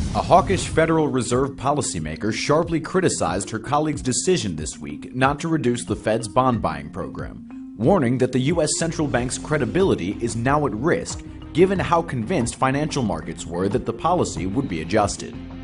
A hawkish Federal Reserve policymaker sharply criticized her colleague's decision this week not to reduce the Fed's bond buying program, warning that the U.S. central bank's credibility is now at risk given how convinced financial markets were that the policy would be adjusted.